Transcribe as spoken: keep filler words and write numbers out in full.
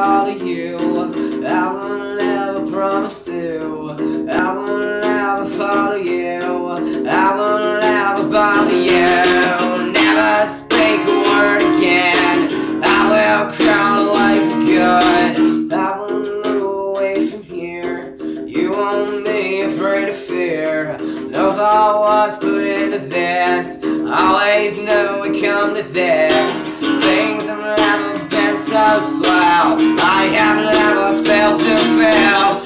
follow you. I will never promise to. I will never follow you. I will never bother you. Never speak a word again. I will crawl away for good. I will move away from here. You won't be afraid of fear. No thought was put into this. Always knew we'd come to this. Things have never been so slow. I have never failed to fail.